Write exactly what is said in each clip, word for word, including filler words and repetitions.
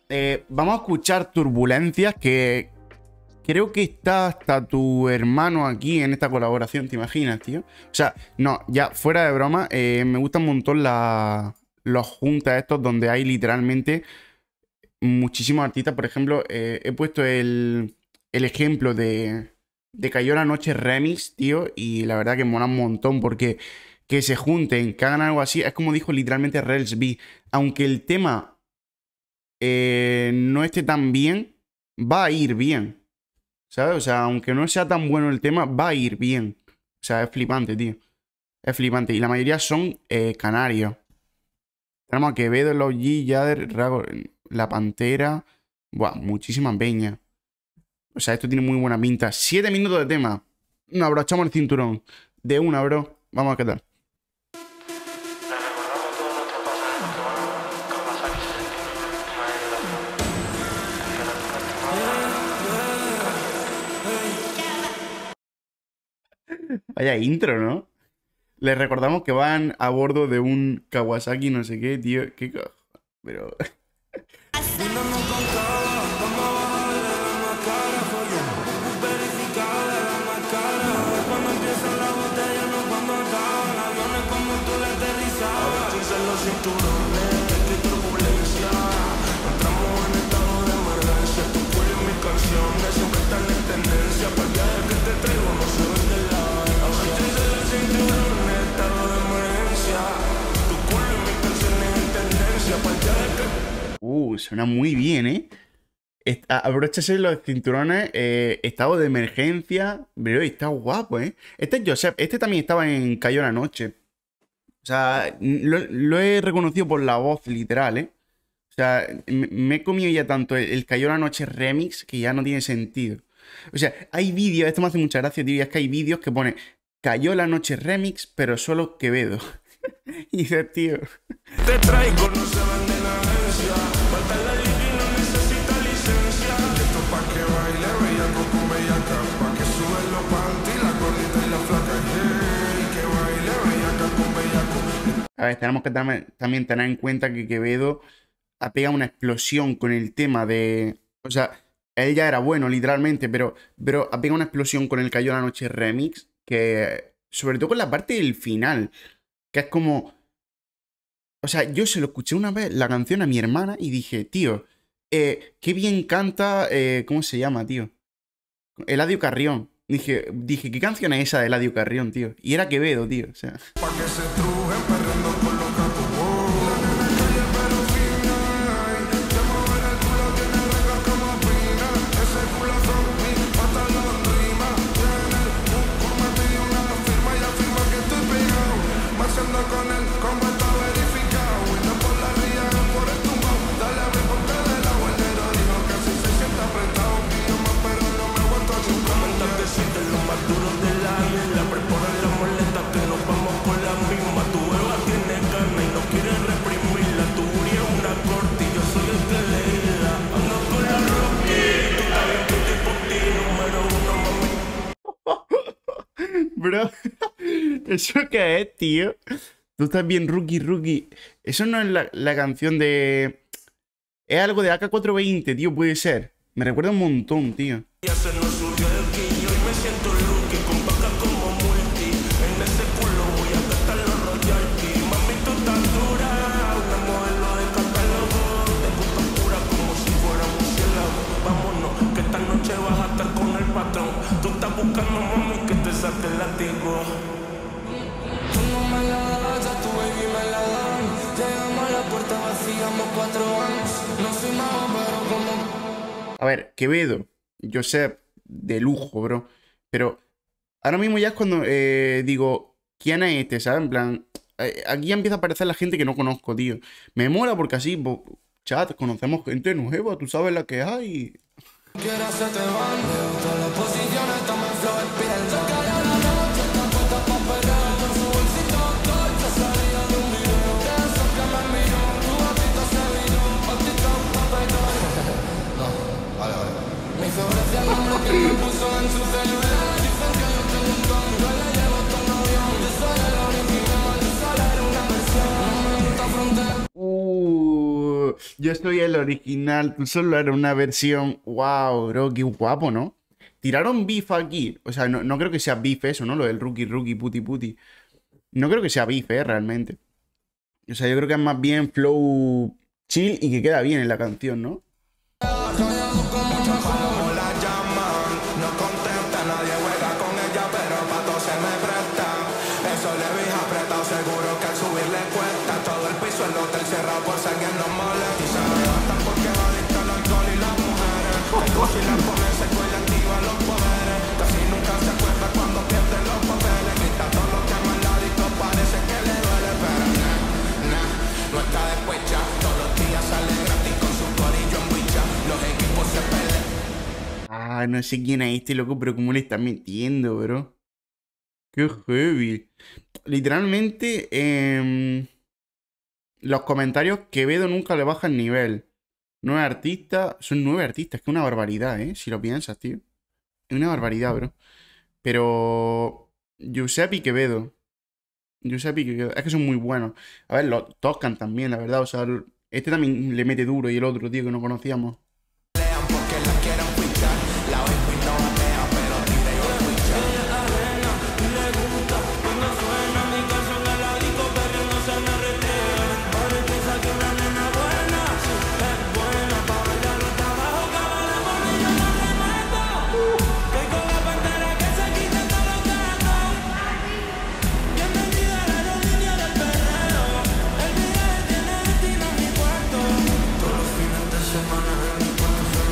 eh, vamos a escuchar Turbulencias, que creo que está hasta tu hermano aquí en esta colaboración, ¿te imaginas, tío? O sea, no, ya fuera de broma, eh, me gustan un montón la, los juntas estos donde hay literalmente muchísimos artistas. Por ejemplo, eh, he puesto el, el ejemplo de, de Cayó la Noche Remix, tío, y la verdad que mola un montón porque que se junten, que hagan algo así, es como dijo literalmente Rels B. Aunque el tema eh, no esté tan bien, va a ir bien, ¿sabes? O sea, aunque no sea tan bueno el tema, va a ir bien. O sea, es flipante, tío. Es flipante. Y la mayoría son eh, canarios. Tenemos a Quevedo, los G, Yader, Rago, La Pantera. Buah, muchísima peña. O sea, esto tiene muy buena pinta. Siete minutos de tema. Nos abrochamos el cinturón. De una, bro. Vamos a qué tal. Vaya intro, ¿no? Les recordamos que van a bordo de un Kawasaki no sé qué, tío. ¿Qué cojo? Pero... Uh, suena muy bien, ¿eh? Abróchase los cinturones, eh, estado de emergencia. Pero está guapo, ¿eh? Este es Joseph, este también estaba en Cayó la Noche. O sea, lo, lo he reconocido por la voz, literal, ¿eh? O sea, me, me he comido ya tanto el, el Cayó la Noche remix que ya no tiene sentido. O sea, hay vídeos, esto me hace mucha gracia, tío, es que hay vídeos que pone Cayó la Noche remix, pero solo Quevedo. Y dices, tío... Te traigo, no se vende la agencia. Falta la liga y no necesita licencia. Esto pa' que baile bellaco con bellaca. Pa' que sube los panty, la gordita y la flaca. Yeah, y que baile bellaca con bellaco. A ver, tenemos que tam también tener en cuenta que Quevedo ha pegado una explosión con el tema de... O sea, él ya era bueno, literalmente, pero, pero ha pegado una explosión con el Cayó la Noche remix, que... Sobre todo con la parte del final, que es como... O sea, yo se lo escuché una vez la canción a mi hermana y dije, tío, eh, qué bien canta, eh, ¿cómo se llama, tío? Eladio Carrión. Dije, dije, ¿qué canción es esa de Eladio Carrión, tío? Y era Quevedo, tío, o sea... Pa' que se trujen perreando por los cacos. La nena calle pero fina. Se mueve el culo, tiene reglas como pina. Ese culo son mi pantalón rima. Tiene un curmete y una firma y afirma que estoy pegado. Marchando con él, con vuelta verificado. Y no por la ría, por el tumbao. Dale a ver porque del agua el negro dijo que así se siente apretado. Pillo más pero no me aguanto a chupar. Comentar decirte los más duros del aire. La prepara la molesta que nos vamos con la misma. Tu beba tiene carne y no quiere reprimirla. Tu Uri es una corte y yo soy el que leíla. Ando con la Rocky. Tú también tu tipo ti, número uno, mami. Bro, ¿eso qué es, tío? Tú estás bien rookie, rookie. Eso no es la, la canción de... Es algo de A K cuatrocientos veinte, tío, puede ser. Me recuerda un montón, tío. Ya se nos subió el quillo y me siento lucky. Con vacas como multi. En ese culo voy a gastar los royalties. Mami, tú estás dura. Una modelo de catálogo. Te gusta pura como si fuera murciélago. Vámonos, que esta noche vas a estar con el patrón. Tú estás buscando, mami, que te saque el látigo. Tú no me la das, ya tu baby me la dan. Llegamos a la puerta, vaciamos cuatro años. No soy mago, pero como... A ver, Quevedo, Joseph, de lujo, bro. Pero ahora mismo ya es cuando eh, digo, ¿quién es este? ¿Sabes? En plan, eh, aquí ya empieza a aparecer la gente que no conozco, tío. Me mola porque así, bo, chat, conocemos gente nueva, tú sabes la que hay. Quieras se te van, me gustan las posiciones, toma el flow, el piel. Se cae a la noche, está puesta pa' pelear. Con su bolsito dolce salía de un video. De eso que me miró, tu gatito se vino. Patito, papelón. No, vale, vale. Me hizo gracia el nombre que me puso en su celular. Dicen que yo tengo un don, yo le llevo todo un avión. Yo soy el original, yo solo era una versión. No me gusta frontera. Uh, Yo soy el original, tú solo eres una versión. Wow, bro, qué guapo, ¿no? Tiraron beef aquí. O sea, no, no creo que sea beef eso, ¿no? Lo del rookie, rookie, puti, puti. No creo que sea beef, ¿eh? Realmente. O sea, yo creo que es más bien flow chill y que queda bien en la canción, ¿no? Como la llaman, no contesta, nadie juega con ella, pero pa' todo se me presta. Eso le vi apretado, seguro que al subir le cuesta. Todo el piso, el hotel cerrado por si alguien nos molesta. Y se arrebatan porque va adicto al alcohol y las mujeres. El coche y la pone seco y le activa los poderes. Casi nunca se acuerda cuando pierde los papeles. Grita todo lo que ama al ladito, parece que le duele, pero nah, nah, no está después ya. Todos los días sale gratis con su corillo en Wicha. Los equipos se pelean. Ah, no sé quién es este loco, pero cómo le está metiendo, bro. Qué heavy. Literalmente, em, los comentarios, Quevedo nunca le baja el nivel. Nueve artistas, son nueve artistas, que es una barbaridad, ¿eh? Si lo piensas, tío. Es una barbaridad, bro. Pero Giuseppe y Quevedo. Giuseppe y Quevedo. Es que son muy buenos. A ver, los tocan también, la verdad. O sea, este también le mete duro y el otro, tío, que no conocíamos. Porque la quieren fichar. La oigo y no batea, pero tira y lo ficha. Ella arena y le gusta cuando suena mi canción en la disco, perdiéndose me retea. Ahora piensa que una nena buena es buena pa' bailar los trabajos que vale por ello no le meto. Que con la pantera que se quita todos los gatos. Bienvenida a la aerolínea del perreo. El viaje tiene destino en mi puerto. Todos los fines de semana en mi puerto suena.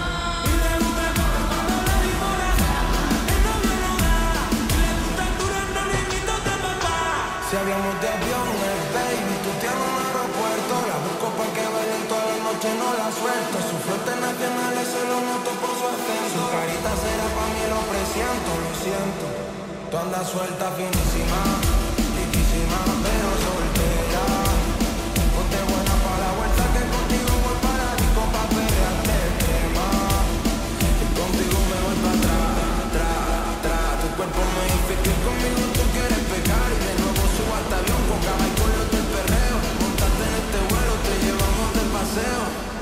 Si hablamos de aviones, baby, tú tienes un aeropuerto. La busco pa' que bailen toda la noche, no la suelto. Su flote nacional se lo noto por su acento. Su carita será pa' mí, lo presiento, lo siento. Tú andas suelta, finísima, riquísima, pero soltera. Ponte buena pa' la vuelta, que contigo voy para disco pa' pelearte el tema. Y contigo me voy pa' atrás, atrás, atrás. Tu cuerpo me dice que conmigo tú quieres pecar. Y de nuevo subo al avión con cama y con los del perreo. Montate en este vuelo, te llevamos de paseo.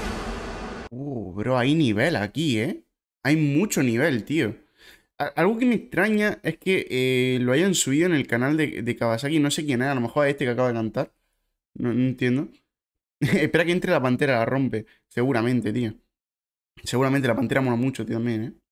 Uh, bro, hay nivel aquí, ¿eh? Hay mucho nivel, tío. A- Algo que me extraña es que eh, lo hayan subido en el canal de, de Kawasaki. No sé quién es, a lo mejor es este que acaba de cantar. No, no entiendo. Espera que entre la pantera, la rompe. Seguramente, tío. Seguramente la pantera mola mucho, tío, también, ¿eh?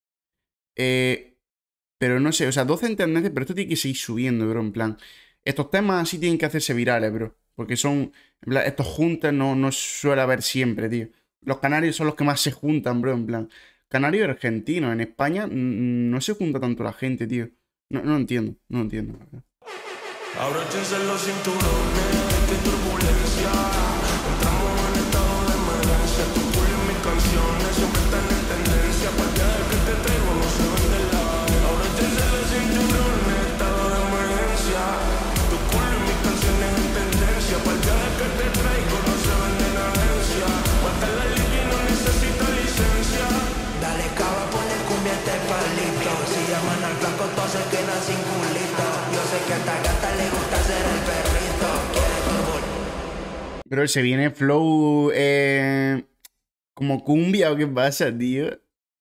Eh, Pero no sé, o sea, doce entendentes, pero esto tiene que seguir subiendo, bro, en plan. Estos temas así tienen que hacerse virales, bro. Porque son, en plan, estos juntas no, no suele haber siempre, tío. Los canarios son los que más se juntan, bro, en plan. Canarios y argentinos. En España mm, no se junta tanto la gente, tío. No, no entiendo, no entiendo. la verdad. Abróchense los cinturones, qué turbulencia. Entramos en estado de emergencia. Tu culo y mis canciones siempre están en tendencia. Para el viaje que te traigo no se vende la. Abróchense los cinturones, estado de emergencia. Tu culo y mis canciones en tendencia. Para el viaje que te traigo no se vende en agencia. Mata la liga y no necesita licencia. Dale cava, ponle cumbia este palito. Si llaman al flaco, todos se quedan sin culito. Yo sé que a esta gata le gusta ser el perrito. Quiere turbo. Pero se viene flow eh, como cumbia o qué pasa, tío.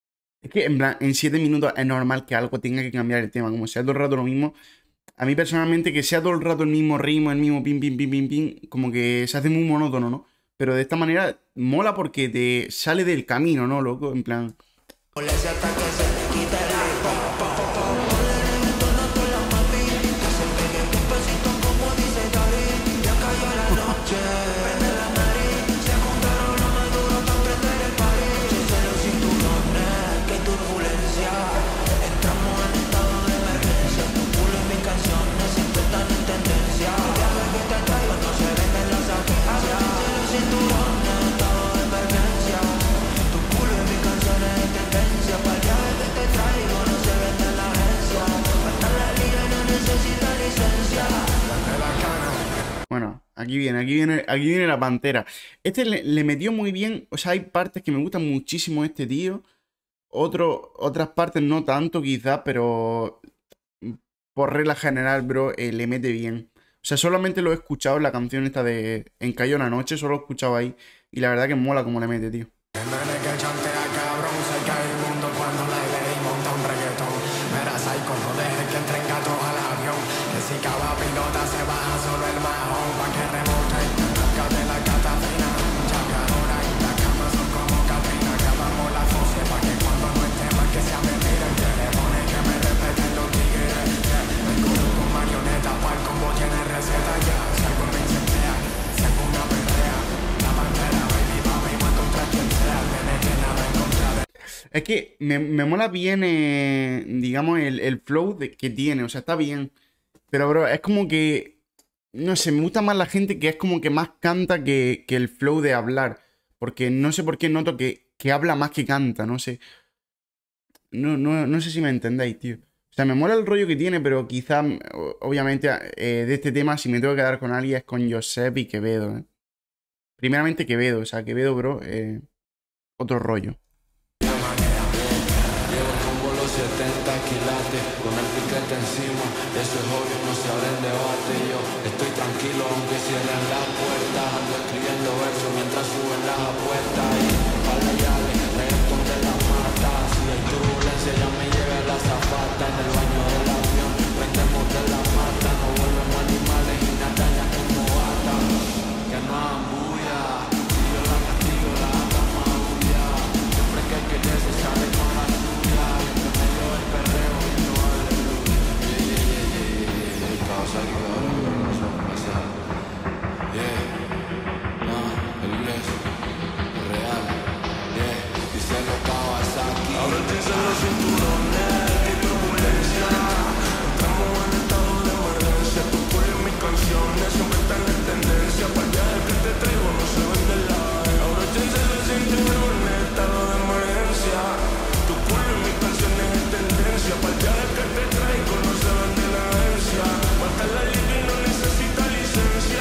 Es que en plan, en siete minutos es normal que algo tenga que cambiar el tema. Como sea todo el rato lo mismo. A mí personalmente que sea todo el rato el mismo ritmo, el mismo pim, pim, pim, pim, pim, como que se hace muy monótono, ¿no? Pero de esta manera mola porque te sale del camino, ¿no, loco? En plan... Molestia hasta que se le quita el ritmo. Pa, pa, pa, ponle reggaetón a todas las mami. Que se peguen un pesito como dice Dari. Ya cayó la noche, prende la nariz. Se juntaron los más duros pa' prender el party. Chase los cinturones, que turbulencia. Entramos en estado de emergencia. Tu culo y mis canciones siempre están en tendencia. El viaje que te traigo no se vende en las agencias. Chase los cinturones, estado de emergencia. Tu culo y mis canciones en tendencia. Para el viaje que te traigo no se vende en la agencia. Mata la liga y no necesita licencia. Qué bacana. Bueno, aquí viene, aquí viene, aquí viene la pantera. Este le, le metió muy bien. O sea, hay partes que me gustan muchísimo de este tío. Otro, otras partes no tanto, quizás, pero por regla general, bro, eh, le mete bien. O sea, solamente lo he escuchado en la canción esta de En Cayó una noche, solo lo he escuchado ahí. Y la verdad que mola como le mete, tío. El nene que chantea cabrón, se cae el mundo cuando la ley monta un reggaetón. Mira, psycho, no dejes que entren gatos al avión. Que si cada pilota se baja solo el majón pa' que rebote. Arranca de la catafina, chacarora y la cama son como Catrina. Acabamos la fose pa' que cuando no esté más que sea mentira. Que le pone que me respeten los tigres. Yeah. El culo con marioneta, pa'l combo tiene receta ya. Si algo me incendia, si algo una perrea. La pantera, baby, papi, más contra quien sea. El nene que nada en contra de... Es que me, me mola bien, eh, digamos, el, el flow de, que tiene. O sea, está bien. Pero, bro, es como que... No sé, me gusta más la gente que es como que más canta que, que el flow de hablar. Porque no sé por qué noto que, que habla más que canta, no sé. No, no, no sé si me entendéis, tío. O sea, me mola el rollo que tiene, pero quizá, o- obviamente, eh, de este tema, si me tengo que quedar con alguien es con Josep y Quevedo, ¿eh? Primeramente Quevedo, o sea, Quevedo, bro, eh, otro rollo. Llevo como los setenta quilates, con el piquete encima, eso es obvio, no se abre el debate. Yo estoy tranquilo aunque cierren las puertas, ando escribiendo versos mientras suben las apuestas. Y para yale, reggaetón de la mata, si hay turbulencia ya me llega la zapata. En el baño del avión, prendemos de la mata, no volvemos animales y nada ya como gata. Que no hagan bulla, si yo la castigo la haga más bulla. Siempre que hay que irse sale con la suya, y entre medio del perreo viendo aleluya. Yeah, yeah, yeah, yeah, yeah, yeah, causa que ahora me conoce a pasar. Yeah, no, el inglés, real, yeah, dice los Kawasaki. Ahora te dicen los cinturones, que turbulencia. Entramos en estado de emergencia, tú puedes mis canciones, siempre están en tendencia. Para allá el que te traigo no se vende la. Ahora te dicen los cinturones, estado de emergencia. Tu culo y mis canciones en tendencia. Para allá el que te traigo no se vende la agencia. Mata la liga y no necesita licencia.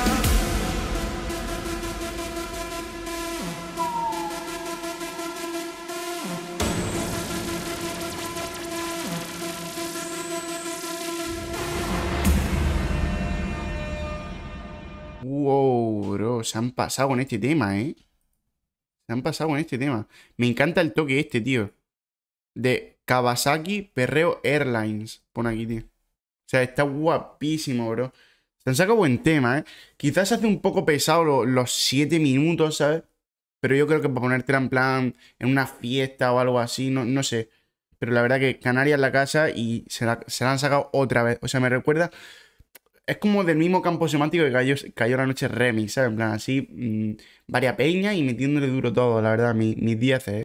Wow, bro, se han pasado con este tema, ¿eh? Se han pasado con este tema. Me encanta el toque este, tío. De Kawasaki Perreo Airlines. Pone aquí, tío. O sea, está guapísimo, bro. Se han sacado buen tema, ¿eh? Quizás se hace un poco pesado lo- los siete minutos, ¿sabes? Pero yo creo que para ponértela en plan en una fiesta o algo así, no, no sé. Pero la verdad que Canarias la casa y se la, se la han sacado otra vez. O sea, me recuerda... Es como del mismo campo semántico que cayó, cayó la noche remix, ¿sabes? En plan, así, mmm, varia peña y metiéndole duro todo, la verdad, mi- mis diez, ¿eh?